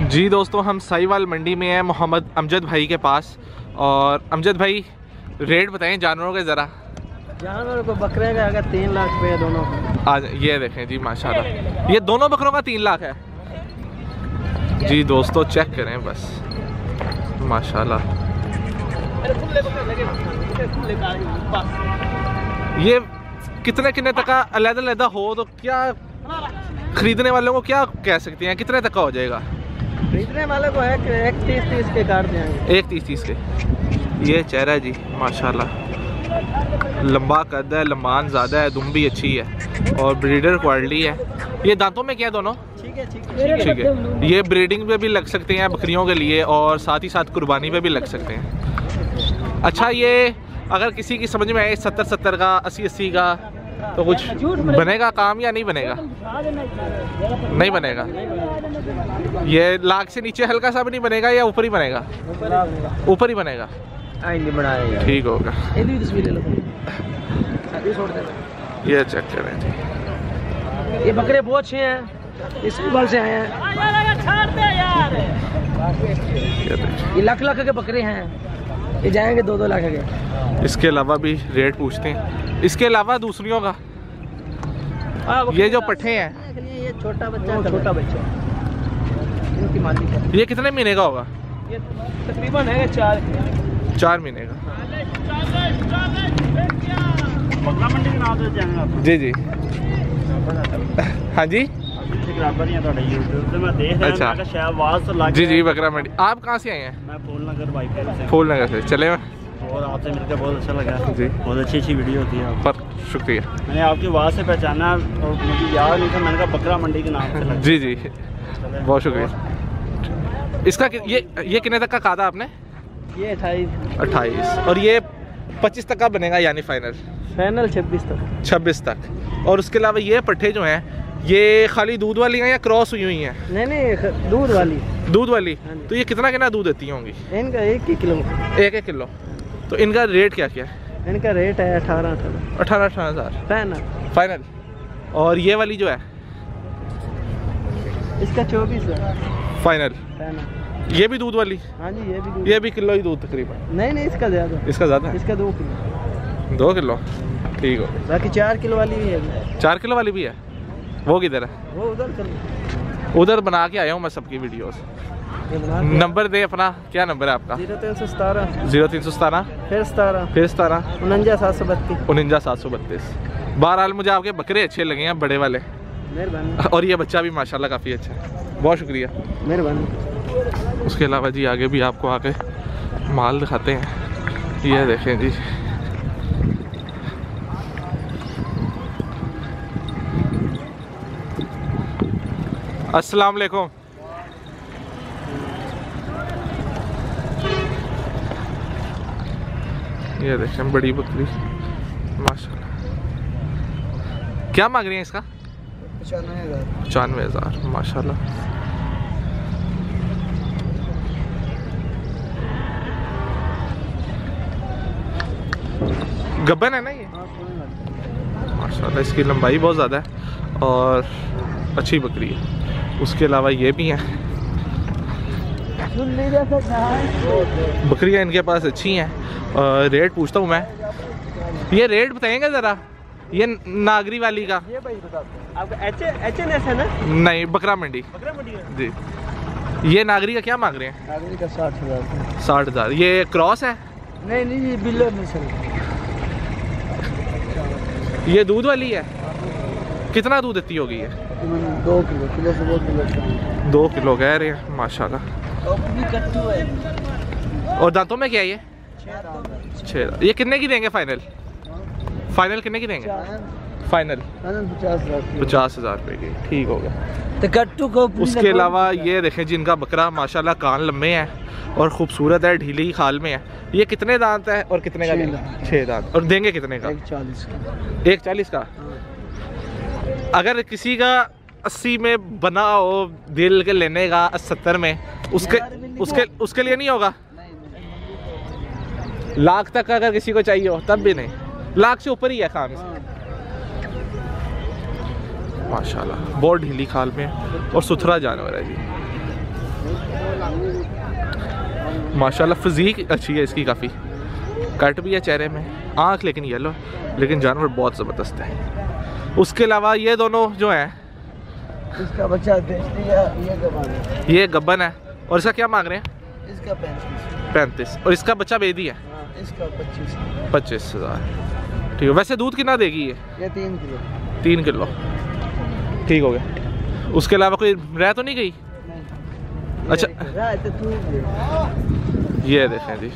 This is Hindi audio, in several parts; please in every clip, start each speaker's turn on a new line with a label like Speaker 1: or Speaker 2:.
Speaker 1: जी दोस्तों, हम साहिवाल मंडी में हैं मोहम्मद अमजद भाई के पास। और अमजद भाई, रेट बताएं जानवरों के ज़रा।
Speaker 2: जानवर को बकरे का अगर 3 लाख रुपये दोनों।
Speaker 1: आज ये देखें जी, माशाल्लाह ये दोनों बकरों का 3 लाख है जी। दोस्तों चेक करें बस, माशाल्लाह। ये कितने तक का अलग-अलग हो तो क्या खरीदने वालों को क्या कह सकते हैं, कितने तक का हो जाएगा?
Speaker 2: खरीदने वाले को है 1.30 के काट देंगे।
Speaker 1: 1.30 के। ये चेहरा है जी, माशाल्लाह। लंबा कद है, लंबान ज़्यादा है, दुम भी अच्छी है और ब्रीडर क्वालिटी है। ये दांतों में क्या है दोनों? ठीक है। ये ब्रीडिंग पे भी लग सकते हैं बकरियों के लिए और साथ ही साथ कुर्बानी पे भी लग सकते हैं। अच्छा, ये अगर किसी की समझ में आए 70 का, 80 का, तो कुछ बनेगा काम या नहीं बनेगा? नहीं बनेगा। ये लाख से नीचे हल्का सा भी नहीं बनेगा या ऊपर ही बनेगा? ऊपर ही बनेगा। ठीक होगा। ये चेक करें जी,
Speaker 2: ये बकरे बहुत अच्छे हैं, इस बल से आए हैं। ये लाख के बकरे हैं, ये जाएंगे 2-2 लाख के।
Speaker 1: इसके अलावा भी रेट पूछते हैं। इसके अलावा दूसरियों का ये जो पट्ठे हैं,
Speaker 2: ये छोटा बच्चा इनकी मालिक है।
Speaker 1: ये कितने महीने का होगा?
Speaker 2: ये तकरीबन है 4
Speaker 1: महीने का।
Speaker 2: बकरा मंडी के नाम से जाएंगे आप?
Speaker 1: जी हाँ जी। अच्छा जी, बकरा मंडी। आप कहाँ से आए हैं?
Speaker 2: मैं फूलनगर से।
Speaker 1: फूलनगर से। चले
Speaker 2: और आपसे मिलकर बहुत अच्छा लगा
Speaker 1: जी।
Speaker 2: बहुत अच्छी वीडियो होती है
Speaker 1: पर शुक्रिया।
Speaker 2: मैंने आपकी आवाज़ से पहचाना और मुझे याद नहीं था, मैंने कहा बकरा मंडी के नाम से लगा।
Speaker 1: जी बहुत शुक्रिया। इसका ये कितने तक का कहा था आपने?
Speaker 2: ये
Speaker 1: 28 और ये 25 तक का बनेगा यानी फाइनल 26 तक। और उसके अलावा ये पट्ठे जो हैं, ये खाली दूध वाली हैं या क्रॉस हुई हैं?
Speaker 2: नहीं, दूध वाली।
Speaker 1: तो ये कितना दूध देती होंगी?
Speaker 2: इनका 1 किलो।
Speaker 1: 1 किलो। तो इनका रेट क्या है?
Speaker 2: इनका रेट है
Speaker 1: 18,000 फाइनल। और ये वाली जो है
Speaker 2: इसका 24 है
Speaker 1: फाइनल। ये भी दूध वाली?
Speaker 2: हाँ जी, ये भी दूध।
Speaker 1: ये भी किलो ही दूध तकरीबन?
Speaker 2: नहीं, इसका ज़्यादा।
Speaker 1: इसका
Speaker 2: 2 किलो।
Speaker 1: 2 किलो, ठीक हो।
Speaker 2: बाकी 4 किलो वाली भी है।
Speaker 1: 4 किलो वाली भी है? वो किधर है?
Speaker 2: वो
Speaker 1: उधर बना के आया हूँ मैं सबकी वीडियोस। नंबर दे अपना, क्या नंबर है आपका?
Speaker 2: 0317
Speaker 1: 0317
Speaker 2: फिर 17 49
Speaker 1: 732। बहरहाल मुझे आपके बकरे अच्छे लगे हैं, बड़े वाले।
Speaker 2: मेहरबानी।
Speaker 1: और ये बच्चा भी माशाल्लाह काफ़ी अच्छा है। बहुत शुक्रिया,
Speaker 2: मेहरबानी।
Speaker 1: उसके अलावा जी आगे भी आपको आके माल दिखाते हैं। ये देखें जी, अस्सलाम वालेकुम। ये देखें बड़ी बकरी माशाल्लाह। क्या मांग रही हैं इसका? 95,000 माशाल्लाह। गब्बन है ना ये? माशाल्लाह, इसकी लंबाई बहुत ज़्यादा है और अच्छी बकरी है। उसके अलावा ये भी हैं, बकरियाँ इनके पास अच्छी हैं। रेट पूछता हूँ मैं, ये रेट बताएंगे ज़रा? ये नागरी वाली का?
Speaker 2: ये भाई बता आपका HNS है ना?
Speaker 1: नहीं, बकरा मंडी जी। ये नागरी का क्या मांग रहे हैं?
Speaker 2: नागरी का 60,000।
Speaker 1: 60,000। ये क्रॉस है?
Speaker 2: नहीं, ये बिल्लो नस्ल।
Speaker 1: ये दूध वाली है? कितना दूध देती होगी ये?
Speaker 2: 2 किलो से 2 किलो।
Speaker 1: 2 किलो कह रहे हैं माशाल्लाह। और दांतों में क्या है ये? 6। ये कितने की देंगे फाइनल? कितने की देंगे फाइनल? 50,000 रुपए की, ठीक होगा।
Speaker 2: तो कट्टू को
Speaker 1: उसके अलावा ये देखें जिनका बकरा माशाल्लाह कान लंबे हैं और खूबसूरत है, ढीली खाल में है। ये कितने दांत है और कितने का? 6 दांत। और देंगे कितने का? 140 का। अगर किसी का 80 में बना हो दिल के लेने का, 70 में, उसके लिए नहीं होगा? लाख तक अगर किसी को चाहिए हो तब भी नहीं? लाख से ऊपर ही है काम इसमें। माशाल्लाह बहुत ढीली खाल में और सुथरा जानवर है जी। माशाल्लाह फिजीक अच्छी है इसकी, काफ़ी कट भी है चेहरे में, आँख लेकिन येलो, लेकिन जानवर बहुत ज़बरदस्त है। उसके अलावा ये दोनों जो हैं,
Speaker 2: इसका बच्चा ये
Speaker 1: गब्बन है। और इसका क्या मांग रहे हैं?
Speaker 2: इसका
Speaker 1: 35। और इसका बच्चा बेच दिया?
Speaker 2: इसका
Speaker 1: 25,000। ठीक है। वैसे दूध कितना देगी
Speaker 2: ये 3 किलो।
Speaker 1: 3 किलो। ठीक हो गया। उसके अलावा कोई रह तो नहीं गई? अच्छा, ये देखें जी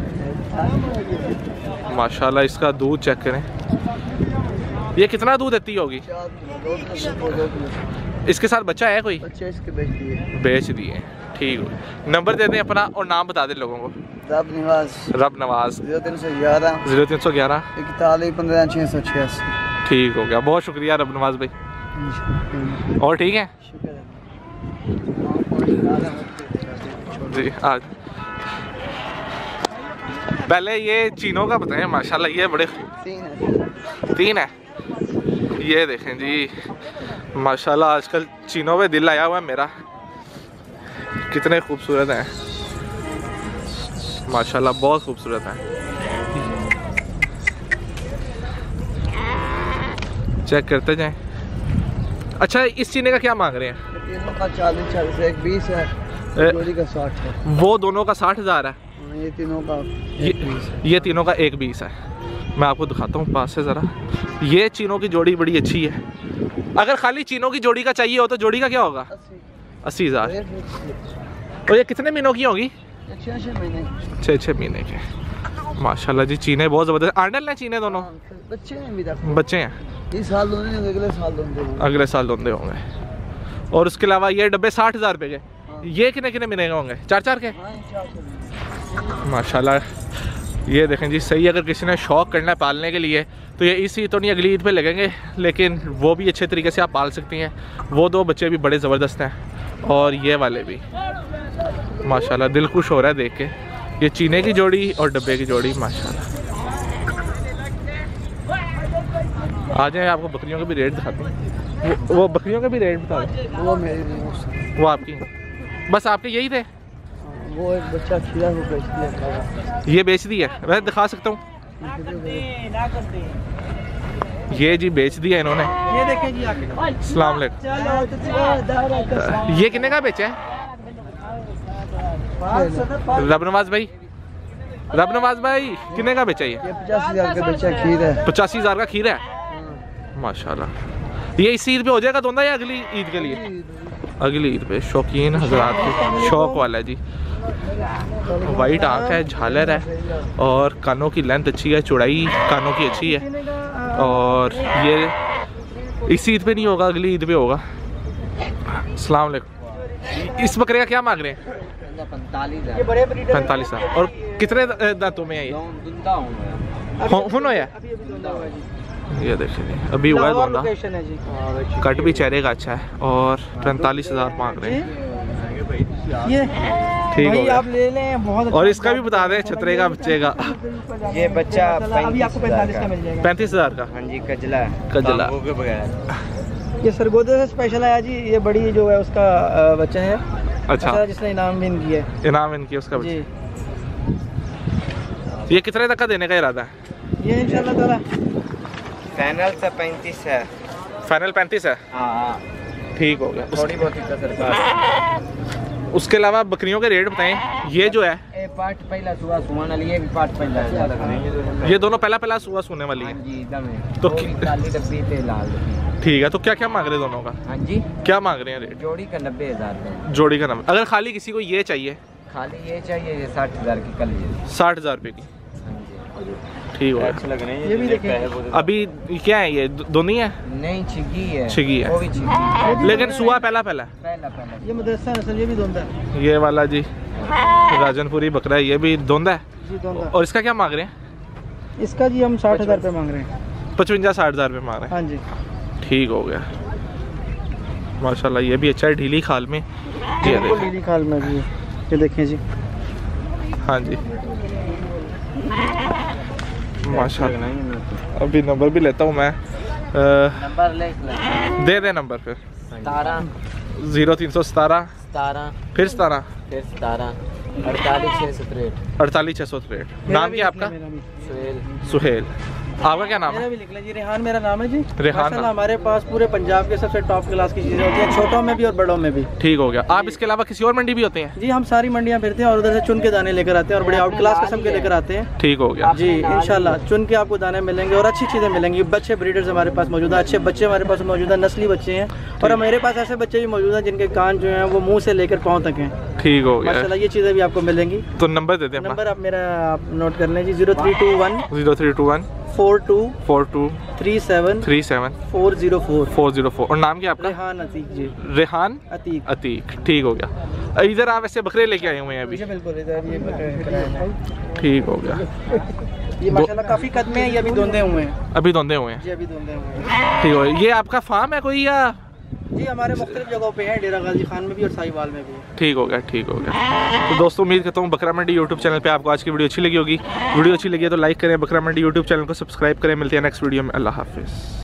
Speaker 1: माशाल्लाह, इसका दूध चेक करें। ये कितना दूध देती होगी?
Speaker 2: 4 किलो।
Speaker 1: इसके साथ बच्चा है कोई?
Speaker 2: बच्चे इसके बेच दिए।
Speaker 1: ठीक हो। नंबर दे दें अपना और नाम बता दें लोगों को। रब नवाज
Speaker 2: 0311
Speaker 1: 41
Speaker 2: 41 15 686।
Speaker 1: ठीक हो गया, बहुत शुक्रिया रब नवाज भाई। और ठीक है जी। आज पहले ये चीनों का बताएं। माशाल्लाह ये बड़े 3 है। ये देखें जी माशाल्लाह, आजकल चीनों पे दिल आया हुआ है मेरा। कितने खूबसूरत हैं माशाल्लाह, बहुत खूबसूरत हैं। चेक करते जाएं। अच्छा, इस चीने का क्या मांग रहे हैं?
Speaker 2: तीनों का 40 एक 20 है, जोड़ी का 60 है।
Speaker 1: वो दोनों का 60,000 है।
Speaker 2: ये तीनों का
Speaker 1: ये तीनों का 1,20 है। मैं आपको दिखाता हूँ पास से ज़रा। ये चीनों की जोड़ी बड़ी अच्छी है। अगर खाली चीनों की जोड़ी का चाहिए हो तो जोड़ी का क्या होगा? 80,000। और ये कितने महीनों की होगी? 6 महीने के। माशाल्लाह जी, चीने बहुत ज़बरदस्त। आंडल हैं चीने दोनों? बच्चे हैं।
Speaker 2: इस साल दोनों,
Speaker 1: अगले साल दोंदे होंगे। और उसके अलावा ये डब्बे 60,000 रुपये के। ये कितने महीने के होंगे? 4 के। माशाल्लाह ये देखें जी, सही। अगर किसी ने शौक़ करना है पालने के लिए तो ये इसी तो नहीं, अगली ईद पे लगेंगे, लेकिन वो भी अच्छे तरीके से आप पाल सकती हैं। वो 2 बच्चे भी बड़े ज़बरदस्त हैं और ये वाले भी माशाल्लाह, दिल खुश हो रहा है देख के। ये चीने की जोड़ी और डब्बे की जोड़ी माशाल्लाह। आ जाए, आपको बकरियों के भी रेट दिखाते हैं। वो बकरियों के भी रेट बता दें।
Speaker 2: वो मेरी नहीं,
Speaker 1: वो आपकी? बस आपके यही थे?
Speaker 2: वो एक बच्चा खीरा को बेच दिया।
Speaker 1: ये बेच दिया? मैं दिखा सकता हूँ। ये जी बेच दिया इन्होंने।
Speaker 2: ये देखें जी आके।
Speaker 1: अस्सलाम वालेकुम। ये कितने का बेचा है? रब नवाज भाई, कितने का बेचा? ये
Speaker 2: 85,000 का बेचा खीर है।
Speaker 1: 85,000 का खीर है माशाल्लाह। ये इस ईद पे हो जाएगा दोंदा या अगली ईद के लिए? अगली ईद पे। शौकीन हजरात की शौक वाला है जी। वाइट आँख है, झालर है और कानों की लेंथ अच्छी है, चौड़ाई कानों की अच्छी है। और ये इस ईद पे नहीं होगा, अगली ईद पे होगा। अस्सलाम वालेकुम। इस बकरे का क्या मांग रहे हैं? 45,000। और कितने दांतों में है ये? ये देखिए अभी हुआ है दोंदा। कट भी चेहरे का अच्छा है और 45,000 मांग रहे हैं। ठीक है,
Speaker 2: आप ले लें। बहुत
Speaker 1: और इसका भी बता दें छतरे का बच्चे का।
Speaker 2: ये बच्चा अभी आपको 45 का मिल जाएगा।
Speaker 1: 35,000 का?
Speaker 2: हाँ जी, कजला ये सरगोदे से स्पेशल आया जी। ये बड़ी जो है उसका बच्चा है।
Speaker 1: अच्छा,
Speaker 2: जिसने इनाम विन किया है।
Speaker 1: इनाम विन किया उसका बच्चा। ये कितने तक का देने का इरादा है?
Speaker 2: ये इंशाल्लाह ताला
Speaker 3: फाइनल से 35 है।
Speaker 1: फाइनल 35 है?
Speaker 3: हाँ,
Speaker 1: ठीक हो गया।
Speaker 3: थोड़ी बहुत ही कसर।
Speaker 1: उसके अलावा बकरियों के रेट बताएं। ये जो है
Speaker 3: पार्ट पहला सुबह सुहान वाली, ये भी पार्ट पहला है।
Speaker 1: ये दोनों पहला सुबह सोने वाली है
Speaker 3: जी, एकदम है।
Speaker 1: तो
Speaker 3: काली डब्बी पे लाल। ठीक
Speaker 1: है, तो क्या क्या मांग रहे हैं दोनों का?
Speaker 3: हाँ जी,
Speaker 1: क्या मांग रहे हैं रेट?
Speaker 3: जोड़ी का 90,000।
Speaker 1: जोड़ी का नंबर। अगर खाली किसी को ये चाहिए?
Speaker 3: खाली ये चाहिए, ये 60,000 की कल।
Speaker 1: 60,000 रुपये की। ठीक है,
Speaker 3: अच्छे लग रहे हैं।
Speaker 2: ये भी देखें।
Speaker 1: अभी क्या है ये? दोनों है?
Speaker 3: नहीं, छिगी है।
Speaker 1: छिगी है,
Speaker 3: वो भी छिगी है।
Speaker 1: लेकिन सुहा पहला
Speaker 3: पहला।
Speaker 2: ये मदरसा नस्ल, ये भी दोंदा है।
Speaker 1: ये वाला जी राजनपुरी बकरा है, ये भी दोंदा है
Speaker 2: जी, दोंदा।
Speaker 1: और इसका क्या मांग रहे हैं?
Speaker 2: इसका जी हम 60,000 रुपये मांग रहे हैं।
Speaker 1: 55-60,000 रुपये मांग रहे हैं।
Speaker 2: हाँ जी,
Speaker 1: ठीक हो गया माशाल्लाह। ये भी अच्छा है, ढीली खाल में। ये देखें,
Speaker 2: ढीली खाल में भी। ये देखें जी।
Speaker 1: हाँ जी माशाल्लाह। अभी नंबर भी लेता हूँ मैं।
Speaker 3: नंबर ले
Speaker 1: दे दे नंबर फिर। 0317
Speaker 3: 17
Speaker 1: फिर 17
Speaker 3: फिर 17 48
Speaker 1: 48 नाम क्या आपका? सुहेल। आपका क्या नाम है?
Speaker 2: मेरा भी लिख लीजिए, रेहान मेरा नाम है जी।
Speaker 1: रेहान
Speaker 2: माशाल्लाह हमारे पास पूरे पंजाब के सबसे टॉप क्लास की चीज़ें होती हैं, छोटों में भी और बड़ों में भी।
Speaker 1: ठीक हो गया। आप इसके अलावा किसी और मंडी भी होते हैं?
Speaker 2: जी हम सारी मंडियां फिरते हैं और उधर से चुन के दाने लेकर आते हैं और बड़े आउट क्लास किस्म के लेकर आते हैं।
Speaker 1: ठीक हो गया
Speaker 2: जी, इंशाल्लाह चुन के आपको दाने मिलेंगे और अच्छी चीज़ें मिलेंगी। बच्चे ब्रीडर्स हमारे पास मौजूद है, अच्छे बच्चे हमारे पास मौजूद है, नस्ली बच्चे हैं। और हमारे पास ऐसे बच्चे भी मौजूद हैं जिनके कान जो हैं वो मुँह से लेकर पाँव तक हैं।
Speaker 1: ठीक हो गया।
Speaker 2: माशाल्लाह ये चीज़ें भी आपको मिलेंगी।
Speaker 1: तो नंबर दे दें।
Speaker 2: नंबर आप मेरा आप नोट कर लें जी, 0321
Speaker 1: 0321
Speaker 2: 42
Speaker 1: 42
Speaker 2: 37
Speaker 1: 37
Speaker 2: 404
Speaker 1: 404। और नाम क्या आपका?
Speaker 2: रेहान अतीक जी।
Speaker 1: रेहान
Speaker 2: अतीक।
Speaker 1: अतीक। ठीक हो गया। इधर आप ऐसे बकरे लेके आए हुए हैं अभी?
Speaker 2: जी बिल्कुल, इधर ये बकरे
Speaker 1: ठीक हो गया।
Speaker 2: ये माशाल्लाह काफी कद में है, ये अभी धुंधे हुए हैं।
Speaker 1: अभी धुंधे हुए हैं?
Speaker 2: जी अभी धुंधे हुए हैं।
Speaker 1: ठीक हो गया। ये आपका फार्म है कोई या?
Speaker 2: जी हमारे मुख्तलिफ जगहों पे है, डेरा गाजी खान में भी और साहिवाल में भी।
Speaker 1: ठीक हो गया, ठीक हो गया। तो दोस्तों उम्मीद करता हूँ बकरा मंडी यूट्यूब चैनल पे आपको आज की वीडियो अच्छी लगी होगी। वीडियो अच्छी लगी है तो लाइक करें, बकरा मंडी यूट्यूब चैनल को सब्सक्राइब करें। मिलते हैं नेक्स्ट वीडियो में। अल्लाह हाफिज़।